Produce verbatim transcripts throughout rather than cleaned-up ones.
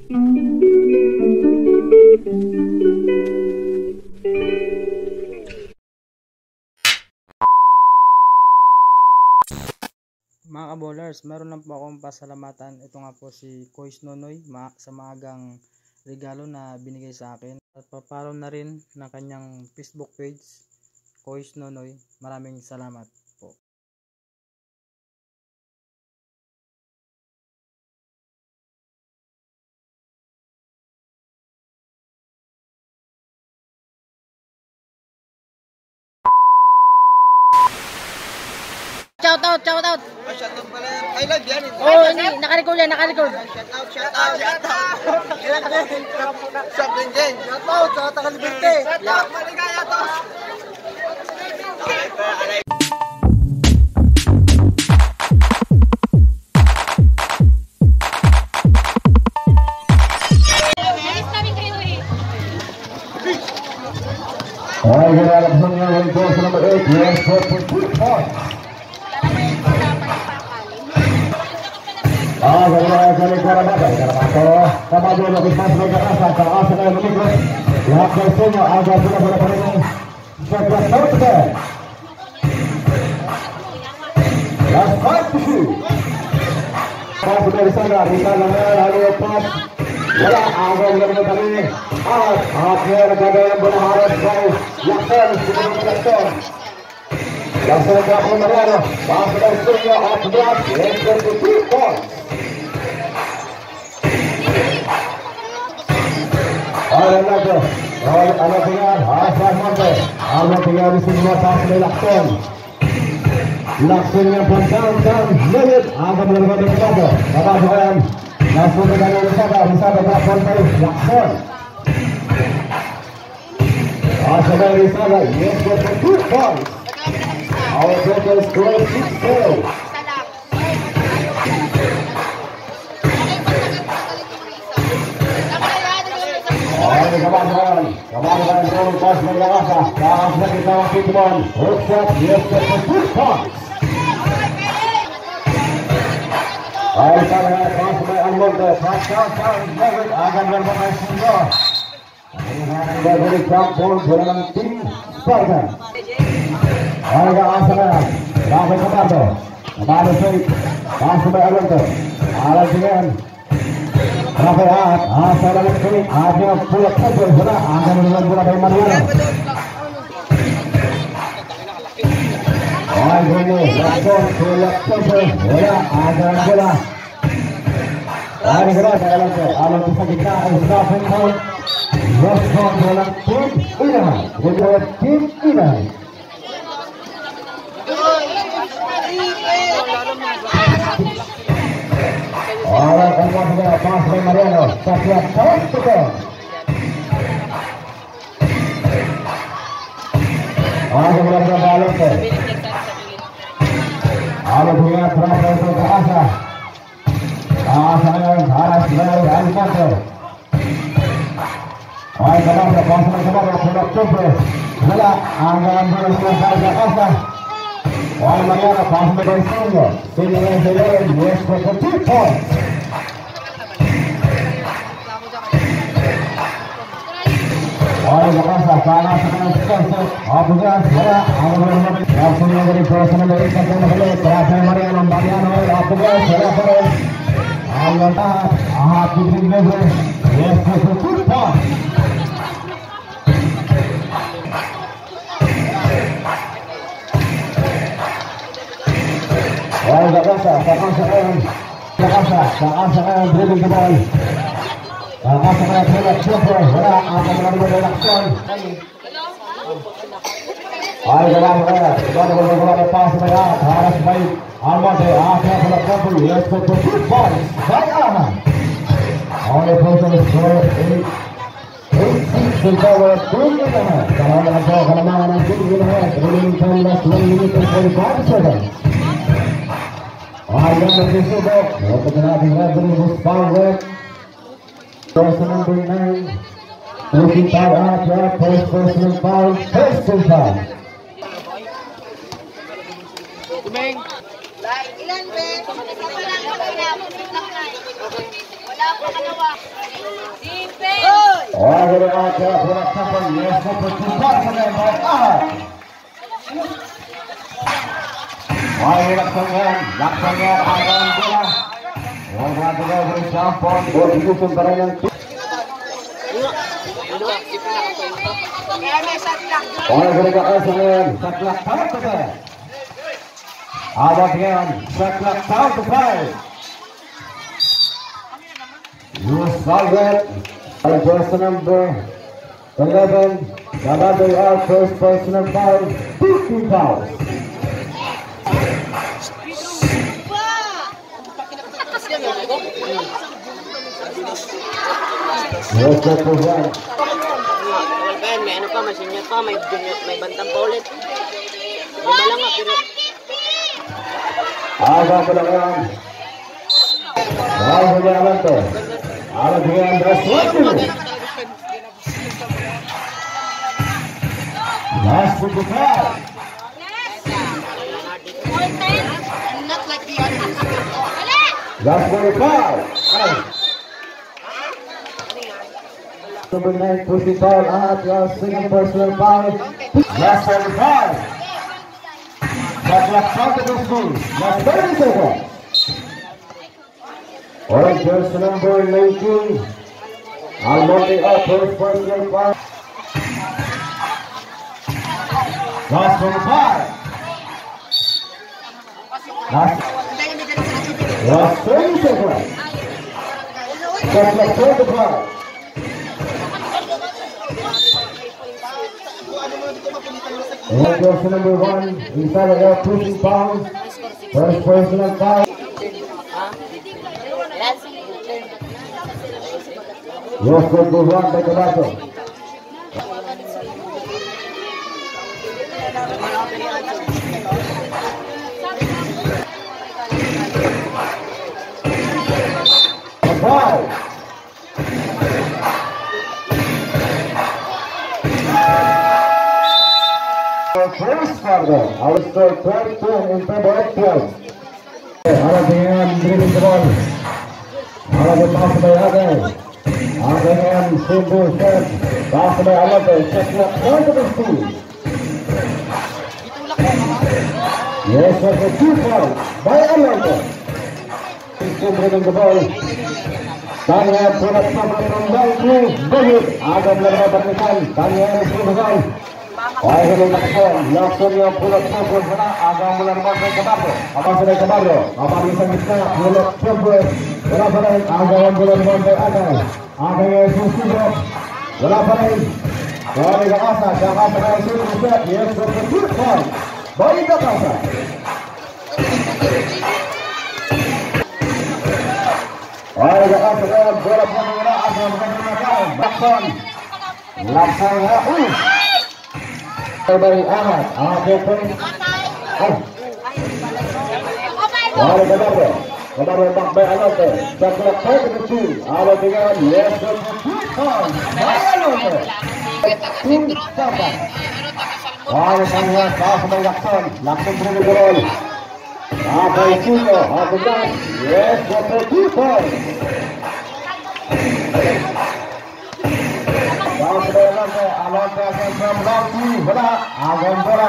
Mga ka-bowlers, meron lang po akong pasalamatan. Ito nga po si Kois Nonoy ma sa maagang regalo na binigay sa akin. At paparaw na rin ng kanyang Facebook page, Kois Nonoy. Maraming salamat po. Shout out, shout out. Oh, shout out pala yan. Ay, live yan. Oh, hindi, naka-record yan, naka-record. Shout out, shout out, shout out. Shout din din. Shout out sa Tagaliberte. Shout out, maligaya to. Ay, ginalaksan nga ng course number eight, yes, four point two points. Ah, ganda galing Karamato, Karamato, Kamado na kismas ng kakasa, kakasa na yung lumikos. Lahat ng senyo, agad sila sa naparin sa class out. Last five to shoot. Pass dari sana, Rita lang yan, lalu yung pass. Wala, agad lang yung kami. At, akhir nagkagayang bunaharap sa Lakson, sinunod ng Lakson. Lakson ka po Mariano, pass dari senyo, off the block, yes, twenty-two points. Ahora Nato, ahora a la pegar, hacia Monte, a la pegar y sin más hacia Lakson. Lakson yang pun down, down, limit, akan melakukan dekado. Bapak Johan, langsung ke dalam Wisata, Wisata berlakukan baik, Lakson. Hacia dari Wisata, yes, for two points. Our total score six zero. Ay, kawan-kawan, kawan-kawan turun pas berlakasa, kawan lagi kawan Pitbull, hook shot, yes, for two points. Ay, kawan pas by Almonte, pass down, down, David, akan bermain single. Ini dari kampung dalam tim Spartan. Ay, kawan sana, kawan Kamardo, Kamardo Said, pass by Almonte, alat dengan Rafael, asa dalam kiri, ada pula kabel bola, akan melakukan bola dari Mariano. Ay, ini Lakson, bola kabel bola, ada bola. Ay, gerak dalam ke, alam bisa kita, sudah final. Lakson bola tim Inai, bola tim Inai. Ahora vamos a ver a pass de Mariano, hacia Tóxico. Ahora vamos a ver a Alonso. Ahora voy a atrás de su casa. Asa yang harus dari Alfonso. Ahora vamos a pasar a Camargo por octubre. Bola, anggaran bola selesai ke casa. Ahora Mariano pass de Senyo. Senyo yang selain, yes, for two points. Ahora la pasa, para sacar el centro, a jugar, ahora, ahora la segunda de la number eight, que no vale, para Mariano, Mariano, a jugar, será por él. Ahora está, a Pitbull Negro, yes, for two points. Ahora la pasa, para sacar, la pasa, para sacar, dribbling the ball. Kakasa kaya bola siempre, wala ang kamalaman ng Lakson. Ay, galang kaya, wala ko na wala pass na yan, haras by Almonte, akhir bola couple, yes, for two points, by Alaman. On the person is score eight, eight six, will cover two in the head. Kalau ang po, kalamangan ng two in the head, remaining time last one minute and forty-five seconds. Ay, yan ang pisubok, ito na natin referee who's foul work. Personal number nine, looking foul out, yeah, first personal foul, personal foul. Ilan, Ben? Wala pa kalawa. Aka bola sampai yes for two points again by Ahad. Wahyu laksangan, laksangan akan bola. Orang bola bercampur bola disusun barang oleh mereka asalnya setelah tahun ke ada dengan setelah tahun ke Yusuf by person number eleven Gabado out first personal foul fifteen fouls. Yes, that's right. May ano pa, may senior pa, may junior, may bantang pa ulit. Lima lang nga, pero... Aga ko lang yan. Dahil hindi naman to. Aga ko yan, that's what you do. Last to the foul. Not like the others. Last to the foul. Number nine, pushing foul at your second personal foul. Last thirty-five. That's last count of the school. Last thirty seconds. Alright, jersey number nineteen. Almonte up first personal foul. Last twenty-five. Last, last thirty seconds. That's last thirty-five. And person number one, inside of that pushing foul. First personal foul. Yes, good goes on, take a battle. A foul. First further, I will score twelve ten in favor of twelve. Ada dengan dribbling the ball. Ada pass by Ade. Ada dengan simple shot. Pass by Alade. Check the point of the school. Yes, that's a two foul by Alade. Still dribbling the ball. Tanya pulang sampai from Balku. Bahut. Ada menerima permisan. Tanya musuh ball. Wahai lakson, lakson yang pulang pukul sana agak mulai masuk ke bawah. Apa sudah ke bawah? Apa bisa kita pulang pukul? Berapa lagi? Agak mulai masuk agak. Agak yang susah. Berapa lagi? Wahai Jakarta, Jakarta yang susah. Yes, betul. Baik Jakarta. Wahai Jakarta yang bola bola agak menggunakan lakson. Lakson ya. Dari Ahad, Ahad pun, oh, wahai Gabado, Gabado back by Alonte, setelah kau kecil, ada dengan yes, betul, Alonte, tim sama, wahai Sangya, kau sampai Lakson, Lakson beri gol, apa itu? Apa dah? Yes, betul, Kau sudah Alonte, Alonte akan membantu bola, akan bola.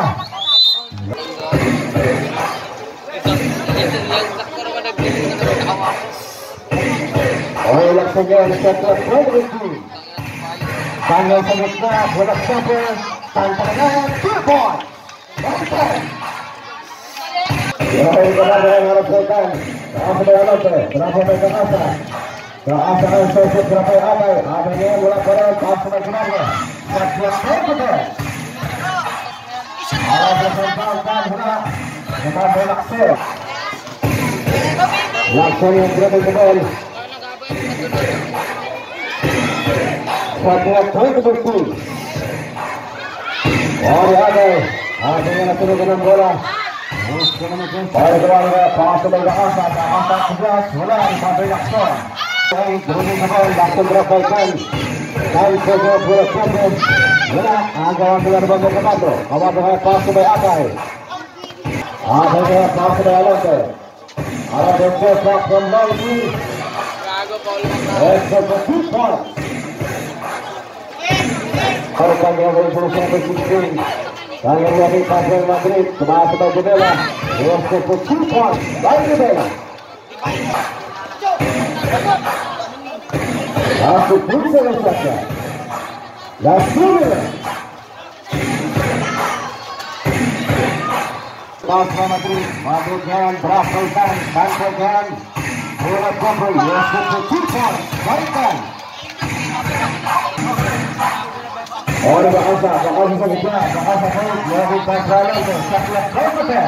Oh, laksanya setelah berhenti. Tanggal selanjutnya bola sampai tantangan two point. Ya, bola yang harus dilakukan. Kau sudah Alonte, berapa meter atas? Keadaan sosok berapa ada? Adanya bola bola pas sebenarnya. Setelah berhenti. Alat bersentuhan bola. Kita Lakson. Lakson yang berada di bawah. Setelah berhenti. Oh ada. Adanya langsung dengan bola. Oleh keluarga pas sebenarnya asal asal sebelas bola sampai Lakson. Baik, berhubung dengan Lakson berapaikan dan sosok berapaikan bola agak bola berbangga Gabado. Gabado hai pas sebagai Akai. Agak pas sebagai Alonte. Alonte sepak kembali. Esok bertumpah. Kalau kalian dari solusi number sixteen, kalian lihat Pascal Madrid tumaas sa Jebela. Yes, for two points by Jebela. Last to two seconds second. Last two minutes. Pascal Madrid, Madrid yan, Brasel yan, Banco yan. Mula Cobre, yes, for two points by Jebela. Olha a casa, a casa está ligada, a casa foi, leva para trás, está aqui a frente do pé.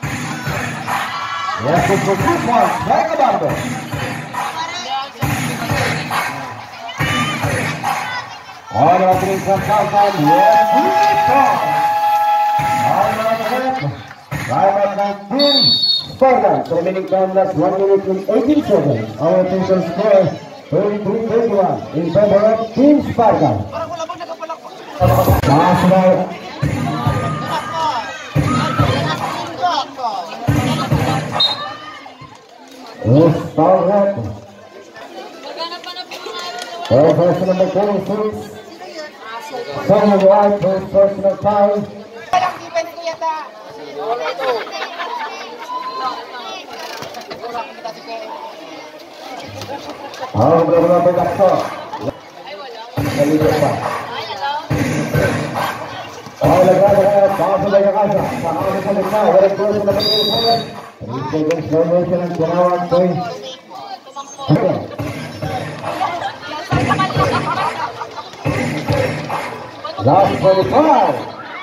E essa foi muito forte, vai acabando. Olha a trinca casa, e é muito. Olha a trinca, vai marcar team Spartan, remaining time left one minute and eighteen seconds. Our total score thirty-three thirty-one in favor of Team Spartan. National is Spartan. Person number twenty-six. Second white, first personal time. Ang beberapa bekasor. Kali berapa? Oh, lagay pass lagi kasi. Paano sa lika? Wala ko sa labas ng bola. Second formation ng Ginawan point. Last forty-five.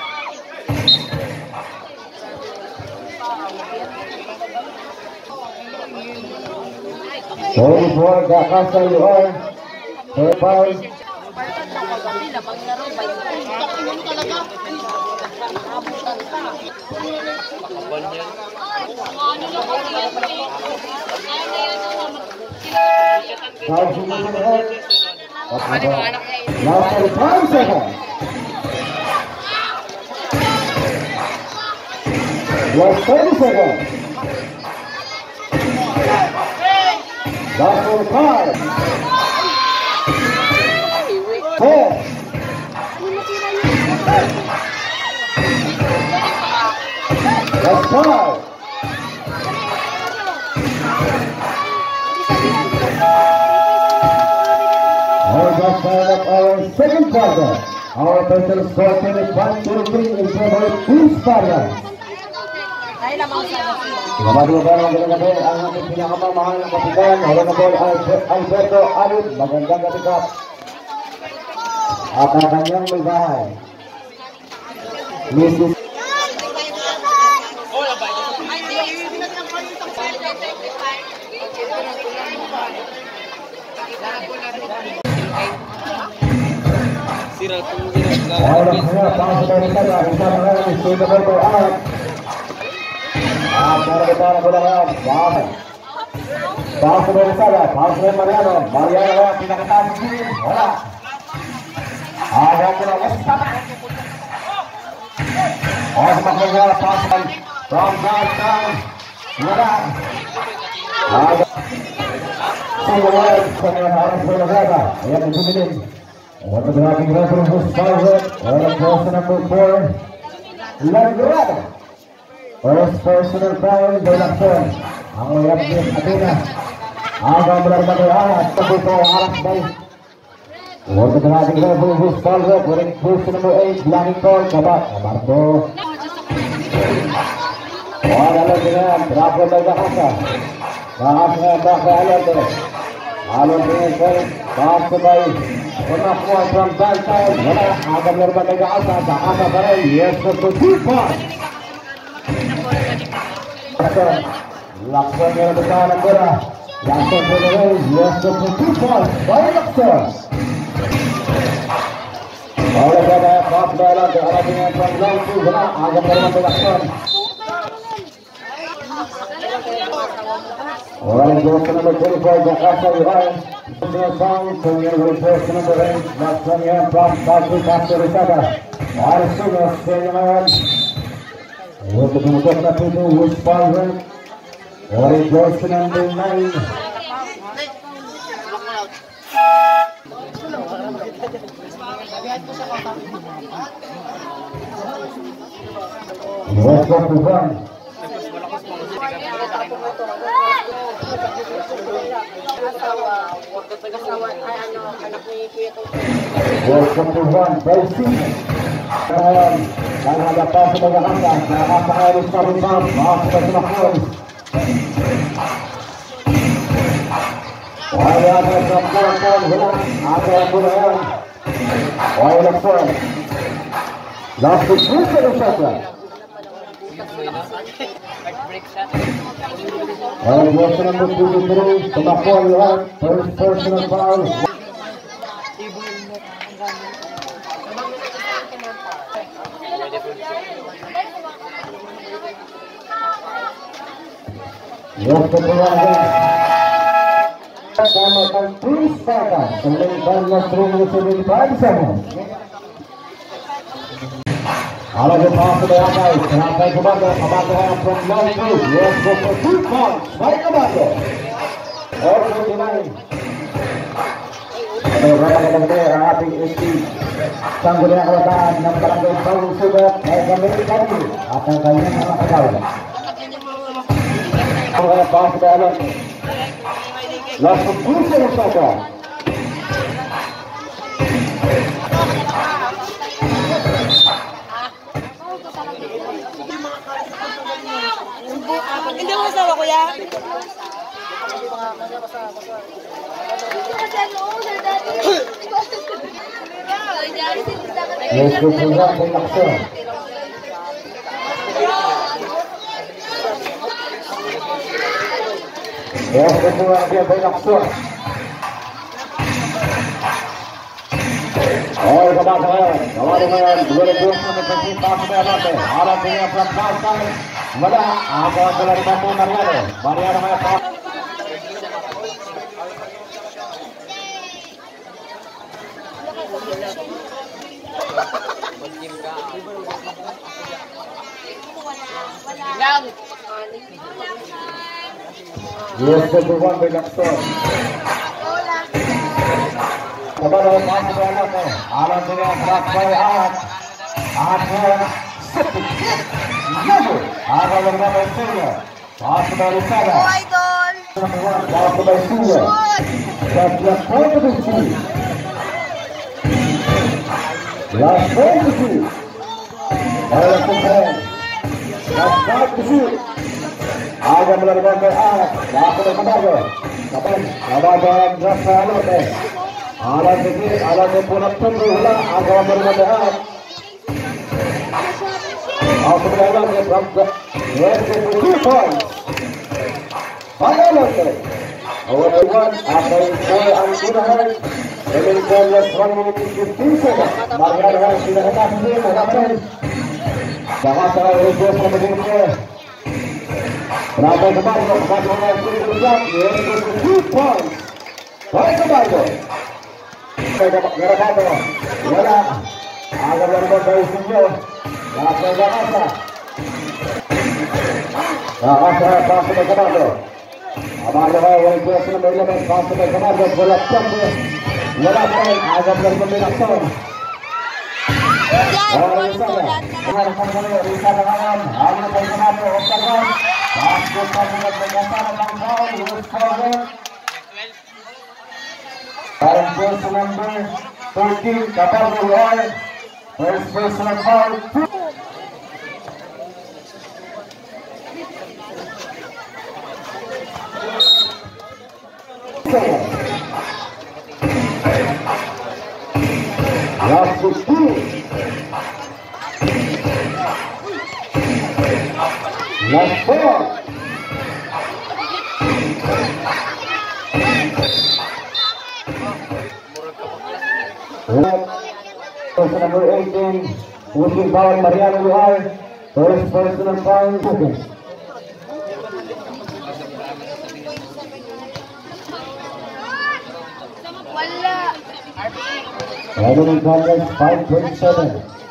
forty-four Gakasa U R. forty-five. Last forty-five seconds. Last thirty seconds. Last forty-five. Four. Last five. Our just started up our second quarter. Our total score twenty-one twenty-three in favor of Team Spartan. Mamadlugan ang gabi ang ating pinakamamahal ng kapitan, Honorable Alberto Alud. Magandang gabi ka. At ang kanyang may bahay, Missus Orang semua pasal dari sana bisa mengalami sudah berdoa. Ah, cara kita berdoa, bahan. Pasal dari sana, pasal Mariano, Mariano pinakatan sini, bola. Ada bola lesat. Oh, semakinnya pasal from downtown, bola. Ada. Semua semua harus berdoa. Yang dibimbing. Untuk berhati referee Bus Pilot, oleh person number four, Lagrada. First personal foul, Belakson. Ang layap ni Athena. Agang berarti anak, tapi ito anak baik. Untuk berhati referee Bus Pilot, oleh person number eight, Langkol, Kabak, Amardo. Wala lang din, Bravo Lagrada. Bahasnya bakal alat. Alon dengan baik, pass baik. Una point from downtown. Wala, agad na rin nag-aasa. Kaasa pa rin. Yes, for the two points. Lakson yung nabasa ng bola. Lakson for the race. Yes, for the two points. By Lakson. Wala ka na. Pass by lang. Alabing yan from Lakson. Wala, agad na rin nag-Lakson. Wala, Lakson number twenty-four. Jakarta U R. Personal foul, Senior Person number eight, last one here from Patrick after Risaga. Arsunos, Senior Mayan. Untuk menutup napi itu, Woods Power. Ori Person number nine. Let's go to one. Welcome to one, Basic. Dan menghadapan sebagai anda, nakapakalis na rin ba, makasabay sa makul. Wala na sa pangkong, wala, ate ang bunayan. Wala na po. Last to three sa shotgun. Wala na sa number twenty-three, tumakon lahat, first personal foul. Yes, the Puragan. Sama kan Chris Pata, sembilan belas sembilan seconds. Ala the pass to the outside, outside Kabako, Kabako from long two. Yes, go for two points by Kabako. All twenty-nine. Ada berapa yang ada ating isi sanggulnya kelemahan yang barangkali tahu sudah naik kembali tadi akan kalian akan tahu. Oleh pass dalam langsung kursi Osaka. Hindi mo masawa, kuya. Yes, go for that, they lock so. Yes, go for that, they lock so. और कबाड़ है, कबाड़ में दूसरे दोस्त में किसी पास में आते हैं, हालांकि ये अपना पास का मजा आगे वाला लड़का तो मरिया है, मरिया में पास ये इसके भगवान पे लगता है कबाड़ है पास में आते हैं, हालांकि ये अपना भाई आठ आठ है आगे लड़का बैठे हैं, पास में रिश्ता है पास में बैठे हैं, सब लोग कोई भी नहीं last point to shoot. All of the time. Last point to shoot. Aga melalui ke atas. Lakukan ke Kabago. Kapan? Kabago drop ke alat eh. Alat ini, alat ini pun apa tu lah. Aga melalui ke atas. Aku berada di drop ke. Yes, itu two points. Final lagi. Awal one. Apa yang saya angkuran? American left one minute fifteen seconds. Mariana है सीधा हटा से लगातार जहाँ तरह एक दो सौ में देखते राजा कुमार को बात होना है पूरी दुनिया ये तो two points भाई कुमार को मेरा बात है मेरा आगे बढ़ने का इसलिए यहाँ से जाना था यहाँ से पास में कुमार को हमारे भाई वही दो सौ में में पास में कुमार को बोला चल Wala pa rin, agad lang kumbinasyon. Wala rin sana. Wala pa rin, Risa na ngayon. Halo pa rin natin, Octagon. Basket pa rin at nagkasana ng foul. Lewis Corbin. Parang person number thirteen, Kabargo Roy. First personal foul. Second. Last fifteen. Last four. Person number eighteen, looking foul, Mariano Luhar. First personal foul, second. Revenue Congress five twenty-seven.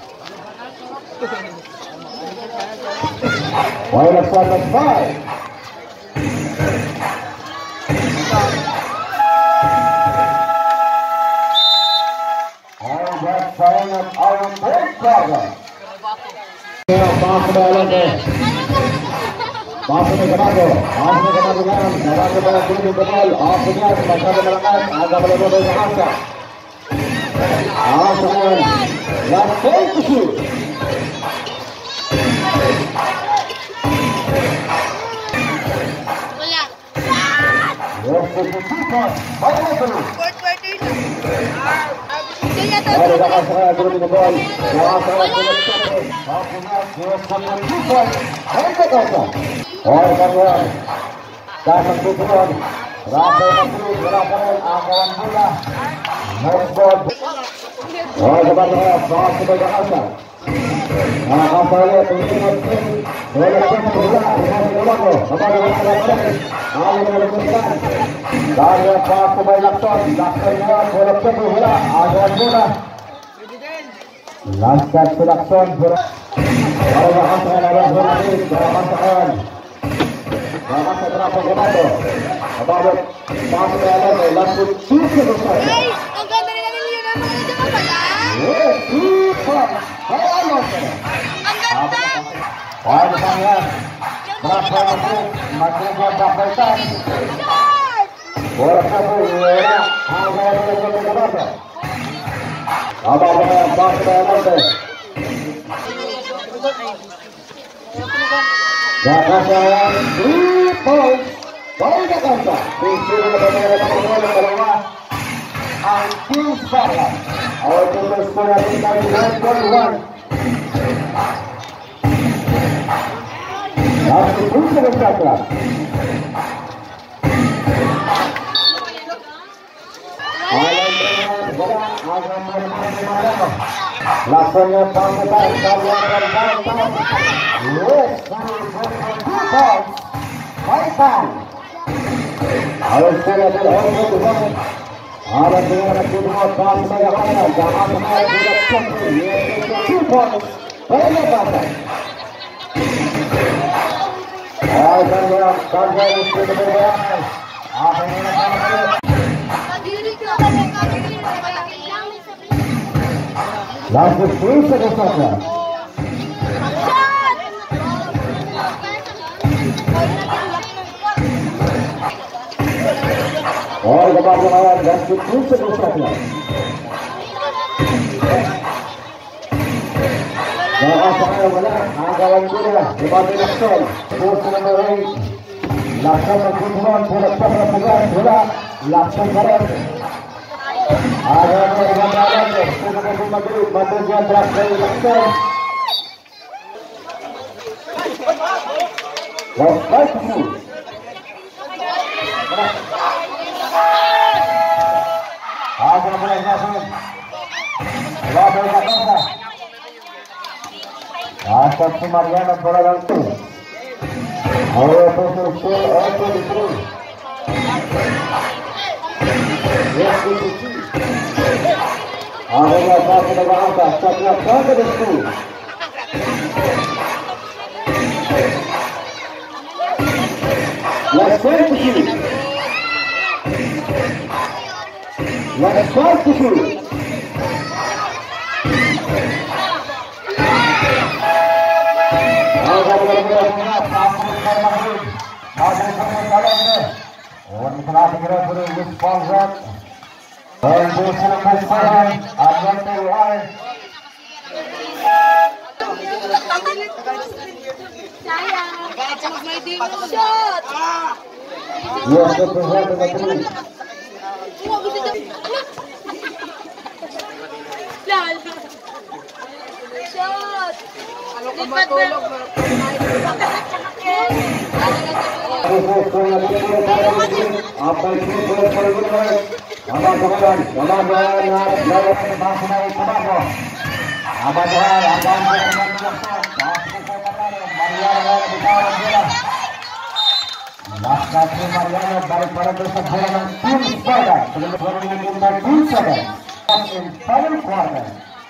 While at five at five. All that sayang at Iron Point Saga. Pasok na alam eh. Pasok na Gamago. Pasok na Gamago ngayon. Gamago ba ang tuloy ng kapal? Pasok niya. Masyado malakas. Aga pala mo na yung Asa. Asa ngayon. Last point to shoot. Wala. Yes, this is two points. Balik na tuloy. Fourth quarter na. Kaya to. Baru dapat saya turun di bawah. Wah, saya sudah sampai. Akhirnya dua sama two points. Balik kosong. Oh, kawan. Datang tujuan. Rasa masih berapa akawan bola. Next ball. Oh, dapat saya pas sebagai asal. Nah, apa ya penting bola kita bola dengan bola ko. Apa yang kita lakukan? Ayo melakukan. Dari pas sebagai lakson, laksonnya bola kita bola akawan bola. Laskar lakson bola. Kalau asal ada bola ini, jangan tekan. Jangan terapa gomato. Apa pas sebagai lakson susu besar. Guys, ang ganda rin namin yun ang mga dyan pala. Yes, super. Vamos. Ang ganda. Olha para berapa masuk masuk berapa time? Bola satu era, agak lebih berapa? Apa apa pas dalam tu? Jangan sayang three points. Baru dah kata. Pisau berbeza dengan bola. Anti sekarang. Awal terus bola tinggal di one. Langsung terus bergerak. Langsungnya panggilan kalian dan yes, baikkan. Harus sudah berhenti dengan ada dengan kedua bangsa yang ada jangan sampai tidak sampai two points. Banyak banget. Ayo kerja kerja itu berbeda. Apa yang kita langsung terus saja. Oh, dapat lawan langsung terus saja. Jangan sampai bola anggawan bola dibagi lakson. Terus menarik lakson kemudian bola bola bola bola lakson barat. Ada pergerakan sudah kembali bantunya terakhir lakson. Baik itu. Ada bola lakson. Bola lakson. Asap Mariana bola langsung. Awal proses skor auto di terus. Yes, itu. Ada apa pada atas, setelah pada itu. Let's go to you. Let's go to you. Ano ka matulog? Apa itu boleh boleh apa kawan kawan lawan bahasa naik apa apa jalan apa Laskar Mariana balik pada besar bola dan tim pada sebelum bola diminta tim pada in final quarter.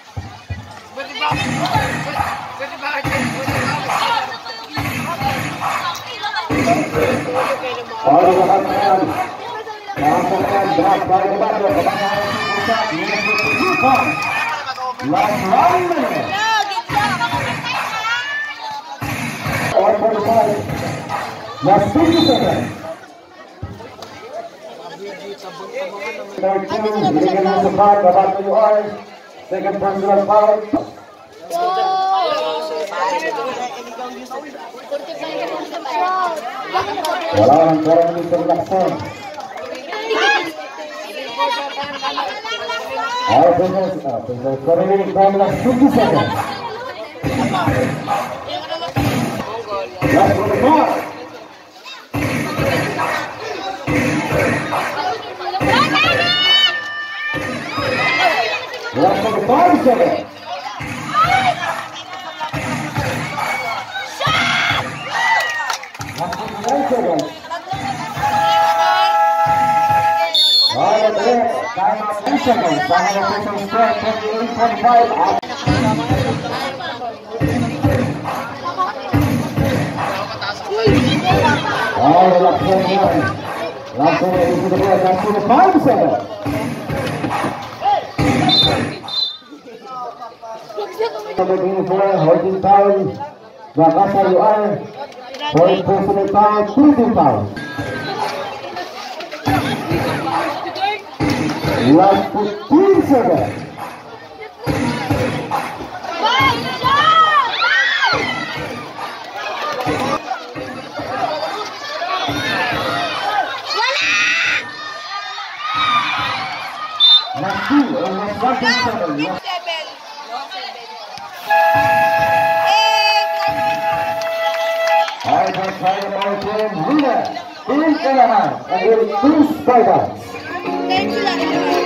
Baru berhentian, langsungkan berat dari baru kebanyakan pusat menuju tujuh poin. Last one minute. No, gitna. one forty-five. Last fifty seconds. Third two, binigyan mo sa back, babat mo yung arm. Second personal foul. Wala nang four minutes of action. All business, uh, business, remaining time last fifty seconds. Last forty-five. Last forty-five seconds. Last forty-nine seconds. All of it. Time out two seconds. Final official score twenty-eight twenty-five. All the last one. Last one into the board. Last forty-five seconds. Magiging four, holding foul, Bakasa U R, point personal foul, shooting foul. Last fifteen seconds. Last two, almost one point seven. All the final motion, winner, Team Anaheim, and with two strikeouts. Thank you.